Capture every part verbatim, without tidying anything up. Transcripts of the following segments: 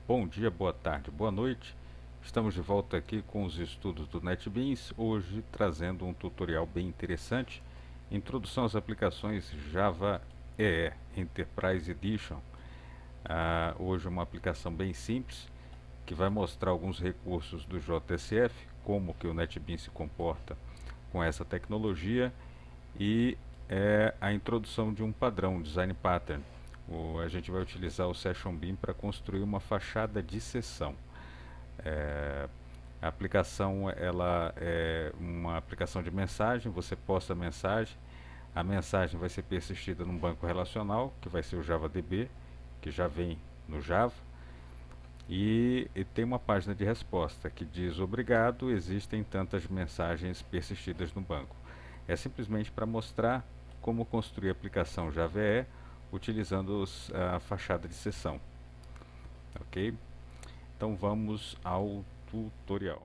Bom dia, boa tarde, boa noite. Estamos de volta aqui com os estudos do NetBeans, hoje trazendo um tutorial bem interessante, Introdução às aplicações Java E E Enterprise Edition. Ah, hoje uma aplicação bem simples, que vai mostrar alguns recursos do J S F, como que o NetBeans se comporta com essa tecnologia e é, a introdução de um padrão, Design Pattern. O, a gente vai utilizar o Session Beam para construir uma fachada de sessão. É, a aplicação ela é uma aplicação de mensagem, você posta a mensagem, a mensagem vai ser persistida num banco relacional, que vai ser o JavaDB, que já vem no Java, e, e tem uma página de resposta que diz: obrigado, existem tantas mensagens persistidas no banco. É simplesmente para mostrar como construir a aplicação Java E E utilizando os, a fachada de sessão. Ok? Então vamos ao tutorial.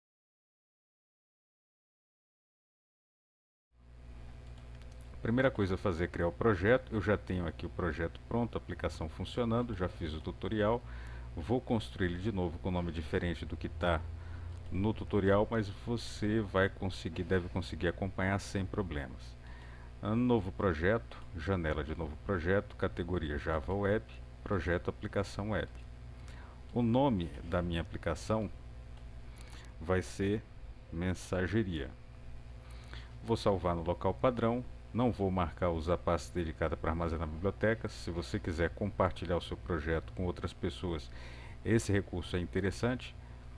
Primeira coisa a fazer é criar o projeto. Eu já tenho aqui o projeto pronto, a aplicação funcionando, já fiz o tutorial. Vou construir ele de novo com um nome diferente do que está no tutorial, mas você vai conseguir, deve conseguir acompanhar sem problemas. Novo projeto, janela de novo projeto, categoria Java Web, projeto aplicação web. O nome da minha aplicação vai ser mensageria. Vou salvar no local padrão, não vou marcar usar pasta dedicada para armazenar bibliotecas. Se você quiser compartilhar o seu projeto com outras pessoas, esse recurso é interessante.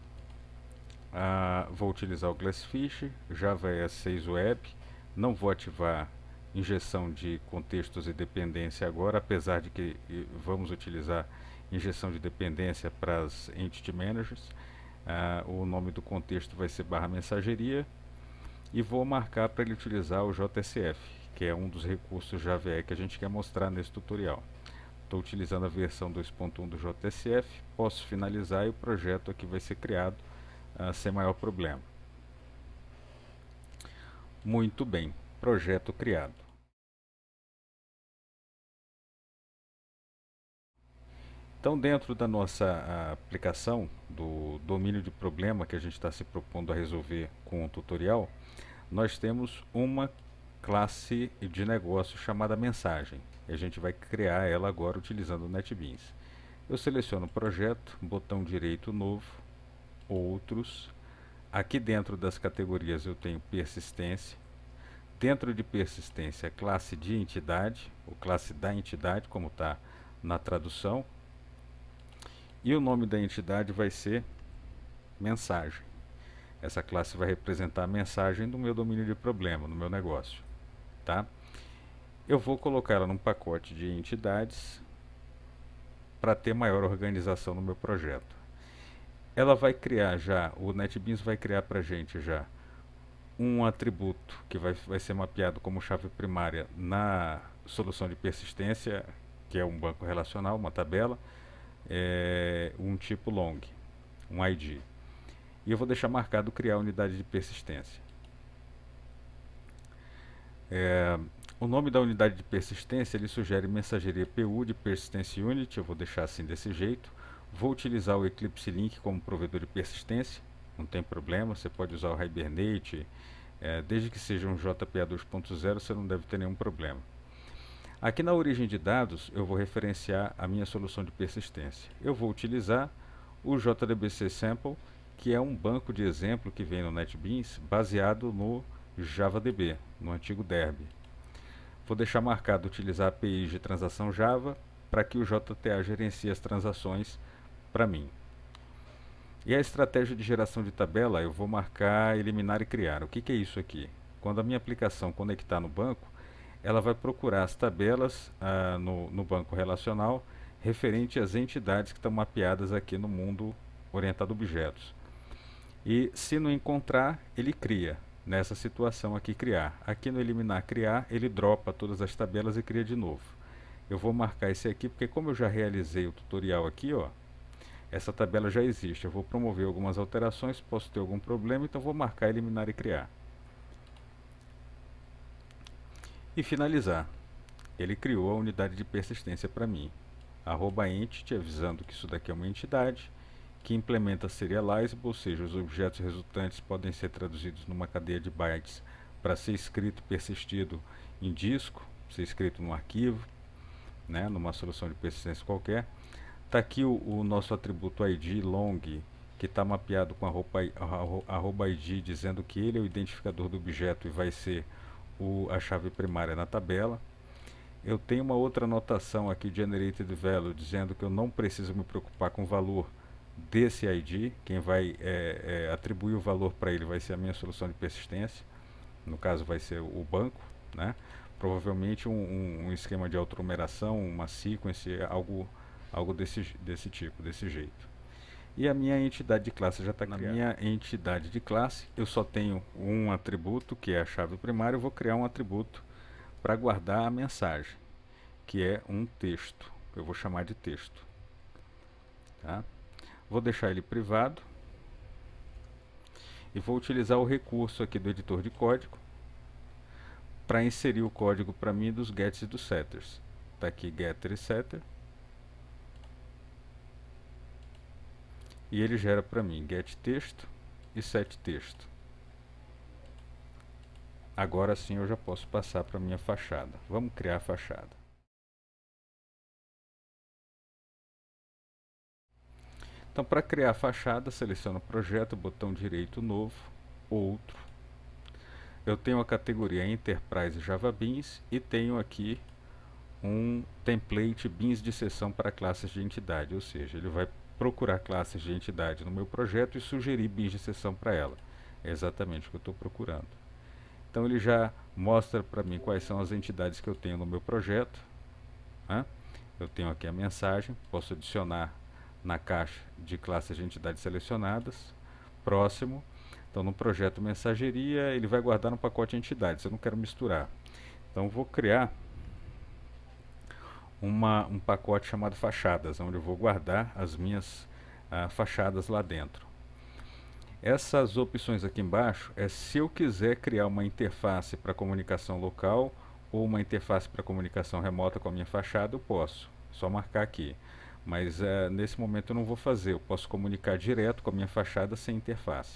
Ah, vou utilizar o Glassfish, Java E S seis Web, não vou ativar injeção de contextos e dependência agora, apesar de que vamos utilizar injeção de dependência para as Entity Managers. Ah, o nome do contexto vai ser barra mensageria e vou marcar para ele utilizar o J S F, que é um dos recursos Java E E que a gente quer mostrar nesse tutorial. Estou utilizando a versão dois ponto um do J S F, posso finalizar e o projeto aqui vai ser criado uh, sem maior problema. Muito bem, projeto criado. Então, dentro da nossa aplicação, do domínio de problema que a gente está se propondo a resolver com o tutorial, nós temos uma classe de negócio chamada mensagem. E a gente vai criar ela agora utilizando o NetBeans. Eu seleciono o projeto, botão direito novo, outros. Aqui dentro das categorias eu tenho persistência. Dentro de persistência, classe de entidade, ou classe da entidade, como está na tradução. E o nome da entidade vai ser mensagem. Essa classe vai representar a mensagem do meu domínio de problema, no meu negócio. Tá? Eu vou colocar ela num pacote de entidades para ter maior organização no meu projeto. Ela vai criar já, o NetBeans vai criar para a gente já um atributo que vai, vai ser mapeado como chave primária na solução de persistência, que é um banco relacional, uma tabela, é, um tipo long, um I D. E eu vou deixar marcado criar unidade de persistência. É, o nome da unidade de persistência ele sugere mensageria P U de Persistence Unit, eu vou deixar assim desse jeito. Vou utilizar o Eclipse Link como provedor de persistência, não tem problema, você pode usar o Hibernate, é, desde que seja um J P A dois ponto zero você não deve ter nenhum problema. Aqui na origem de dados eu vou referenciar a minha solução de persistência. Eu vou utilizar o J D B C Sample, que é um banco de exemplo que vem no NetBeans baseado no JavaDB, no antigo Derby. Vou deixar marcado utilizar A P Is de transação Java para que o J T A gerencie as transações para mim. E a estratégia de geração de tabela eu vou marcar eliminar e criar. O que, que é isso aqui? Quando a minha aplicação conectar no banco, ela vai procurar as tabelas ah, no, no banco relacional referente às entidades que estão mapeadas aqui no mundo orientado a objetos. E se não encontrar, ele cria. Nessa situação aqui, criar. Aqui no eliminar, criar, ele dropa todas as tabelas e cria de novo. Eu vou marcar esse aqui, porque como eu já realizei o tutorial aqui, ó, essa tabela já existe. Eu vou promover algumas alterações, posso ter algum problema, então vou marcar eliminar e criar. E finalizar. Ele criou a unidade de persistência para mim. arroba entity, avisando que isso daqui é uma entidade, que implementa serializable, ou seja, os objetos resultantes podem ser traduzidos numa cadeia de bytes para ser escrito, persistido em disco, ser escrito num arquivo, né, numa solução de persistência qualquer. Está aqui o, o nosso atributo I D long, que está mapeado com arroba, arroba I D, dizendo que ele é o identificador do objeto e vai ser o, a chave primária na tabela. Eu tenho uma outra anotação aqui, generated value, dizendo que eu não preciso me preocupar com o valor desse I D. Quem vai é, é, atribuir o valor para ele vai ser a minha solução de persistência. No caso vai ser o banco, né? Provavelmente um, um, um esquema de autonumeração, uma sequence, algo, algo desse, desse tipo, desse jeito. E a minha entidade de classe já está criada. Na minha entidade de classe eu só tenho um atributo, que é a chave primária. Eu vou criar um atributo para guardar a mensagem, que é um texto. Eu vou chamar de texto. Tá? Vou deixar ele privado. E vou utilizar o recurso aqui do editor de código para inserir o código para mim dos gets e dos setters. Está aqui getter e setter. E ele gera para mim get texto e set texto. Agora sim eu já posso passar para a minha fachada. Vamos criar a fachada. Então, para criar a fachada, seleciono o projeto, botão direito novo, outro. Eu tenho a categoria Enterprise Java Beans e tenho aqui um template Beans de seção para classes de entidade, ou seja, ele vai procurar classes de entidade no meu projeto e sugerir Beans de seção para ela. É exatamente o que eu estou procurando. Então ele já mostra para mim quais são as entidades que eu tenho no meu projeto. Né? Eu tenho aqui a mensagem, posso adicionar na caixa de classes de entidades selecionadas. Próximo. Então no projeto mensageria ele vai guardar no pacote entidades, eu não quero misturar. Então vou criar uma, um pacote chamado fachadas, onde eu vou guardar as minhas ah, fachadas lá dentro. Essas opções aqui embaixo é se eu quiser criar uma interface para comunicação local ou uma interface para comunicação remota com a minha fachada, eu posso, só marcar aqui. Mas uh, nesse momento eu não vou fazer, eu posso comunicar direto com a minha fachada sem interface.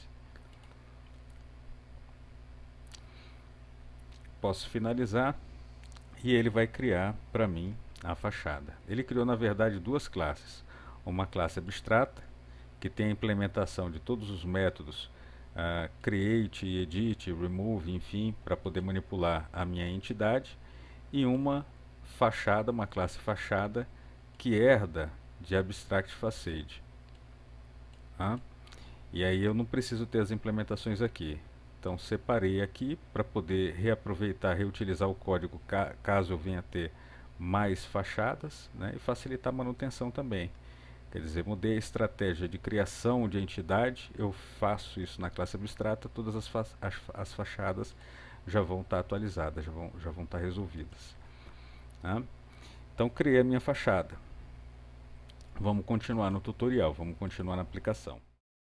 Posso finalizar e ele vai criar para mim a fachada. Ele criou na verdade duas classes, uma classe abstrata que tem a implementação de todos os métodos uh, create, edit, remove, enfim, para poder manipular a minha entidade, e uma fachada, uma classe fachada que herda de abstract facade. Ah? E aí eu não preciso ter as implementações aqui. Então separei aqui para poder reaproveitar, reutilizar o código ca caso eu venha ter mais fachadas, né, e facilitar a manutenção também. Quer dizer, mudei a estratégia de criação de entidade, eu faço isso na classe abstrata, todas as, fa as, as fachadas já vão estar atualizadas, já vão, já vão estar resolvidas. Tá? Então criei a minha fachada. Vamos continuar no tutorial, vamos continuar na aplicação.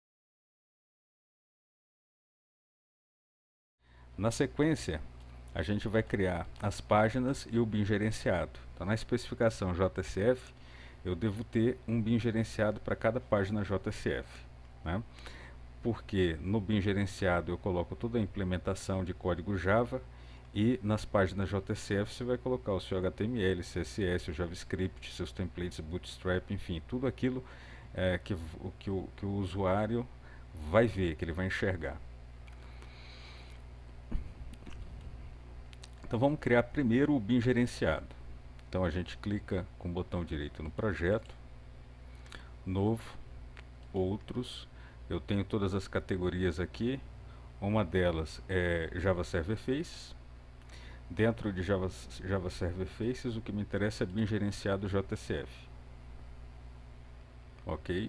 Na sequência, a gente vai criar as páginas e o bin gerenciado. Então, na especificação J S F, eu devo ter um bin gerenciado para cada página J S F. Né? Porque no bin gerenciado eu coloco toda a implementação de código Java, e nas páginas J S F você vai colocar o seu H T M L, C S S, o JavaScript, seus templates, Bootstrap, enfim, tudo aquilo é, que, que, o, que o usuário vai ver, que ele vai enxergar. Então vamos criar primeiro o bin gerenciado. Então a gente clica com o botão direito no projeto, novo, outros. Eu tenho todas as categorias aqui. Uma delas é Java Server Faces. Dentro de Java, Java Server Faces, o que me interessa é bin gerenciado J S F. Ok.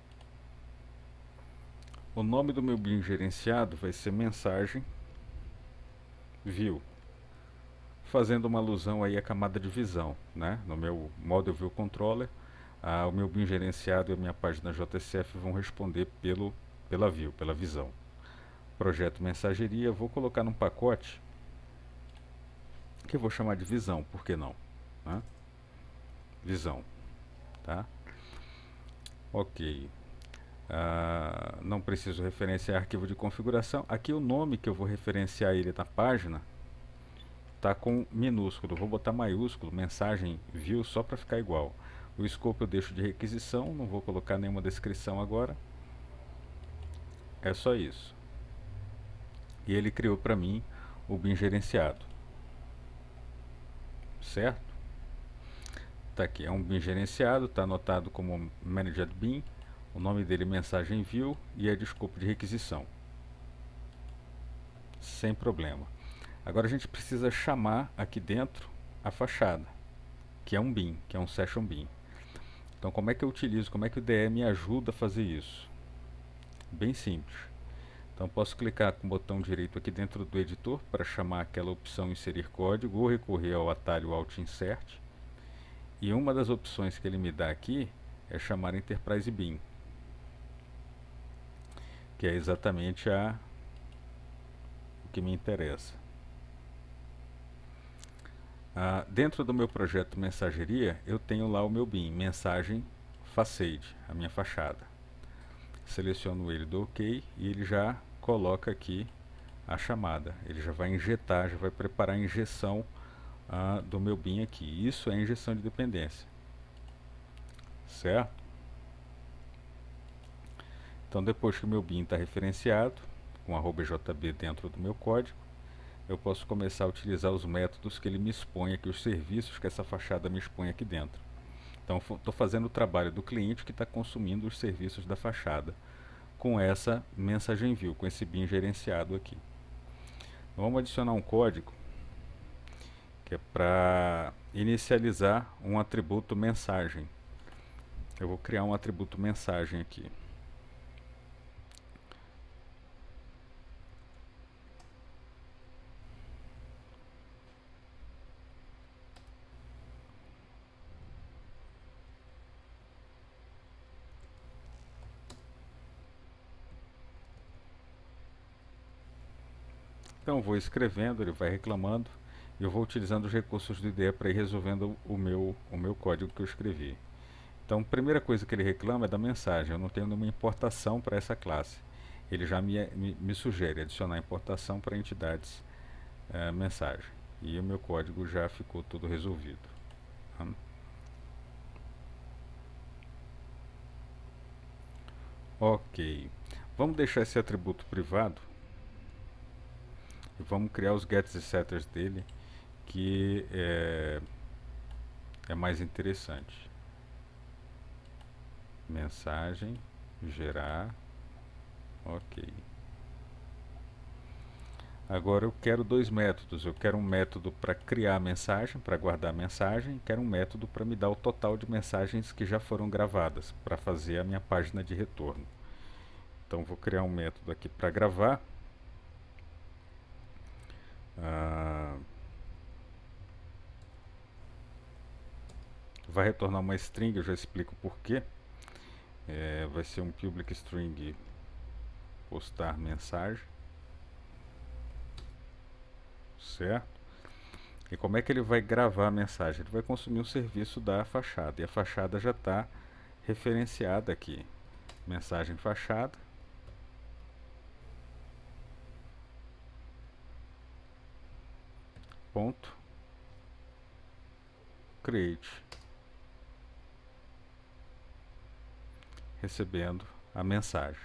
O nome do meu bin gerenciado vai ser mensagem view, fazendo uma alusão aí à camada de visão, né? No meu Model View Controller, ah, o meu bin gerenciado e a minha página J S F vão responder pelo, pela view, pela visão. Projeto mensageria, vou colocar num pacote que eu vou chamar de visão, por que não? Né? Visão. tá? Ok. Uh, não preciso referenciar arquivo de configuração. Aqui o nome que eu vou referenciar ele na página está com minúsculo. Vou botar maiúsculo, mensagem view, só para ficar igual. O scope eu deixo de requisição, não vou colocar nenhuma descrição agora. É só isso. E ele criou para mim o bin gerenciado. Certo? Tá aqui, é um bin gerenciado, está anotado como Managed Bin. O nome dele é mensagem view e é de escopo de requisição. Sem problema. Agora a gente precisa chamar aqui dentro a fachada, que é um bin, que é um session bin. Então como é que eu utilizo, como é que o D E me ajuda a fazer isso? Bem simples. Então posso clicar com o botão direito aqui dentro do editor para chamar aquela opção inserir código ou recorrer ao atalho Alt Insert. E uma das opções que ele me dá aqui é chamar Enterprise Bin, que é exatamente a o que me interessa. Ah, dentro do meu projeto mensageria, eu tenho lá o meu bin, mensagem facade, a minha fachada. Seleciono ele do OK e ele já coloca aqui a chamada. Ele já vai injetar, já vai preparar a injeção ah, do meu bin aqui. Isso é injeção de dependência. Certo? Então depois que o meu bin está referenciado, com arroba jb dentro do meu código, eu posso começar a utilizar os métodos que ele me expõe aqui, os serviços que essa fachada me expõe aqui dentro. Então estou fazendo o trabalho do cliente que está consumindo os serviços da fachada com essa mensagem view, com esse bin gerenciado aqui. Então, vamos adicionar um código que é para inicializar um atributo mensagem. Eu vou criar um atributo mensagem aqui. Então eu vou escrevendo, ele vai reclamando, e eu vou utilizando os recursos do I D E para ir resolvendo o meu, o meu código que eu escrevi. Então a primeira coisa que ele reclama é da mensagem, eu não tenho nenhuma importação para essa classe. Ele já me, me, me sugere adicionar importação para entidades é, mensagem. E o meu código já ficou tudo resolvido. Tá? Ok. Vamos deixar esse atributo privado. E vamos criar os gets e setters dele, que é, é mais interessante. Mensagem, gerar, ok. Agora eu quero dois métodos. Eu quero um método para criar a mensagem, para guardar a mensagem, e quero um método para me dar o total de mensagens que já foram gravadas, para fazer a minha página de retorno. Então vou criar um método aqui para gravar. Ah, vai retornar uma string, eu já explico por quê. É, vai ser um public string postar mensagem, certo? E como é que ele vai gravar a mensagem? Ele vai consumir o serviço da fachada, e a fachada já está referenciada aqui. Mensagem fachada. Ponto create, recebendo a mensagem.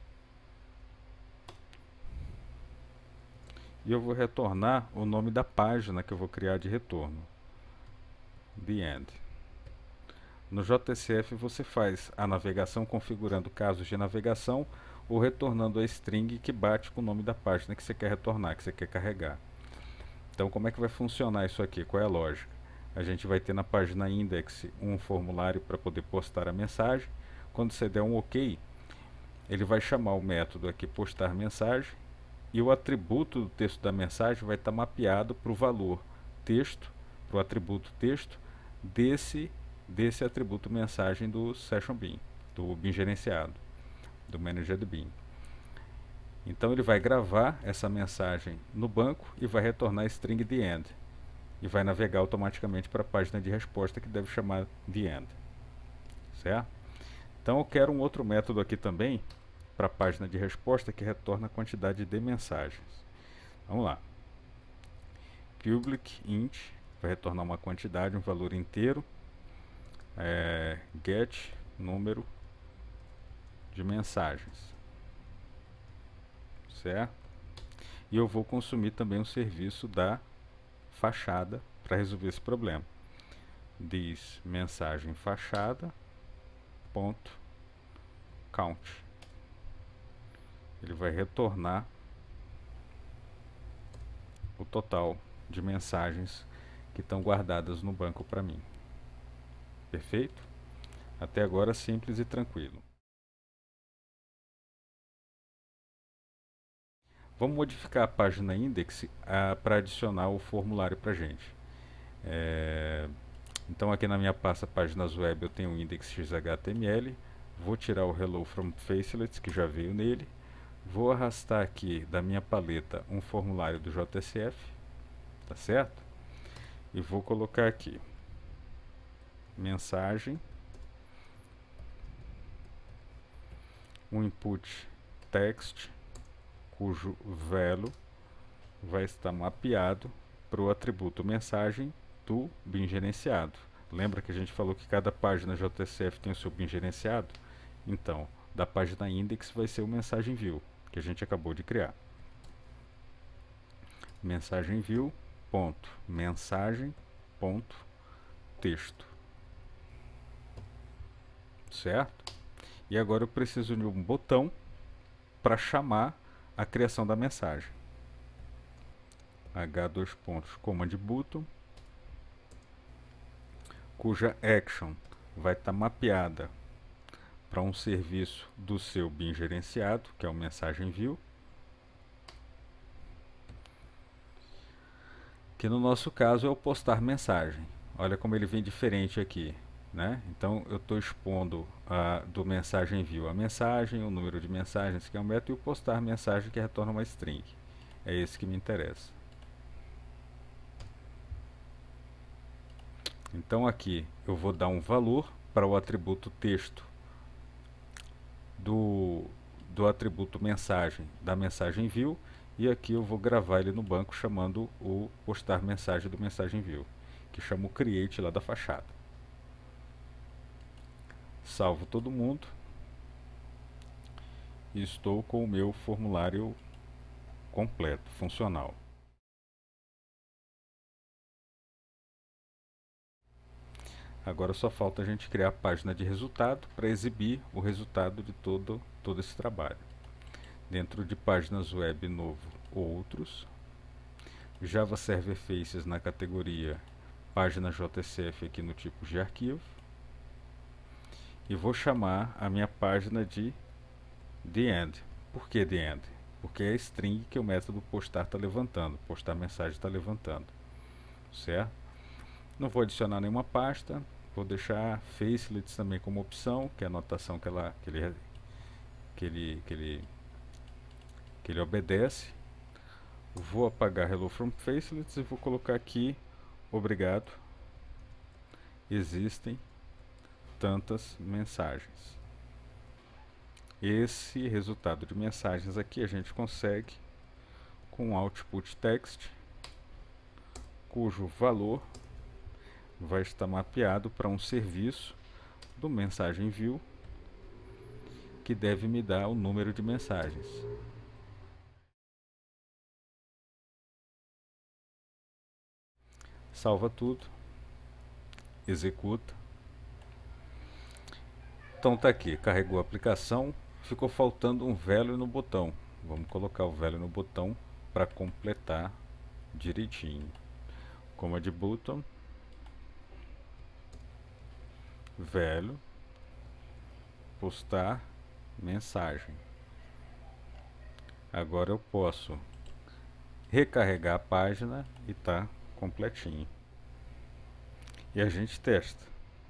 E eu vou retornar o nome da página que eu vou criar de retorno, the end. No J C F você faz a navegação configurando casos de navegação ou retornando a string que bate com o nome da página que você quer retornar, que você quer carregar. Então como é que vai funcionar isso aqui? Qual é a lógica? A gente vai ter na página index um formulário para poder postar a mensagem. Quando você der um OK, ele vai chamar o método aqui postar mensagem, e o atributo do texto da mensagem vai estar mapeado para o valor texto, para o atributo texto desse, desse atributo mensagem do Session Bin, do bin gerenciado, do Managed Bin. Então ele vai gravar essa mensagem no banco e vai retornar a string the end. E vai navegar automaticamente para a página de resposta que deve chamar the end. certo? Então eu quero um outro método aqui também para a página de resposta que retorna a quantidade de mensagens. Vamos lá. Public int vai retornar uma quantidade, um valor inteiro. É, get número de mensagens, certo? E eu vou consumir também o serviço da fachada para resolver esse problema. Diz mensagem fachada ponto count. Ele vai retornar o total de mensagens que estão guardadas no banco para mim. Perfeito? Até agora simples e tranquilo. Vamos modificar a página index para adicionar o formulário para a gente. É, então aqui na minha pasta páginas web eu tenho o index.xhtml. Vou tirar o hello from facelets que já veio nele. Vou arrastar aqui da minha paleta um formulário do J S F, tá certo? E vou colocar aqui mensagem, um input text cujo value vai estar mapeado para o atributo mensagem do bin gerenciado. Lembra que a gente falou que cada página J S F tem o seu bin gerenciado? Então, da página index vai ser o mensagem view, que a gente acabou de criar. Mensagem view, ponto, mensagem, ponto, texto. Certo? E agora eu preciso de um botão para chamar a criação da mensagem. H dois pontos, command button, cuja action vai estar mapeada para um serviço do seu bin gerenciado, que é o mensagem view, que no nosso caso é o postar mensagem. Olha como ele vem diferente aqui, né? Então eu estou expondo a, do mensagem view a mensagem, o número de mensagens que é um método e o postar mensagem que retorna uma string. É esse que me interessa. Então aqui eu vou dar um valor para o atributo texto do, do atributo mensagem da mensagem view, e aqui eu vou gravar ele no banco chamando o postar mensagem do mensagem view, que chama o create lá da fachada. Salvo todo mundo e estou com o meu formulário completo, funcional. Agora só falta a gente criar a página de resultado para exibir o resultado de todo, todo esse trabalho. Dentro de páginas web novo, outros, Java Server Faces na categoria página J S F aqui no tipo de arquivo, e vou chamar a minha página de TheEnd. Por que TheEnd? Porque é a string que o método postar está levantando, postar mensagem está levantando, certo? Não vou adicionar nenhuma pasta, vou deixar facelets também como opção, que é a notação que, ela, que, ele, que, ele, que, ele, que ele obedece. Vou apagar hello from facelets e vou colocar aqui obrigado, existem tantas mensagens. Esse resultado de mensagens aqui a gente consegue com output text, cujo valor vai estar mapeado para um serviço do mensagem view, que deve me dar o número de mensagens. Salva tudo, executa. Então tá aqui, carregou a aplicação, ficou faltando um value no botão. Vamos colocar o value no botão para completar direitinho. Command button, value, postar mensagem. Agora eu posso recarregar a página e tá completinho. E a gente testa.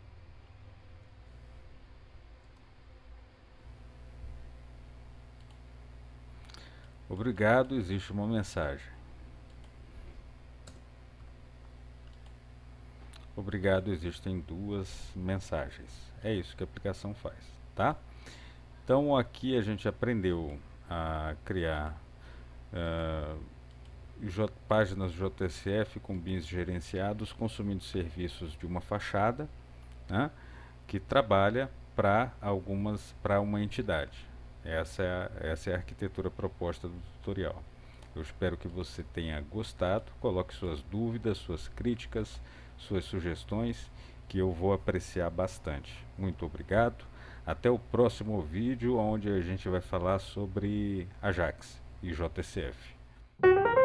Obrigado, existe uma mensagem. obrigado, existem duas mensagens. É isso que a aplicação faz, tá? Então aqui a gente aprendeu a criar uh, J, páginas J S F com bins gerenciados consumindo serviços de uma fachada, né, que trabalha para algumas para uma entidade. Essa é, a, essa é a arquitetura proposta do tutorial. Eu espero que você tenha gostado. Coloque suas dúvidas, suas críticas, suas sugestões, que eu vou apreciar bastante. Muito obrigado. Até o próximo vídeo, onde a gente vai falar sobre Ajax e J S F.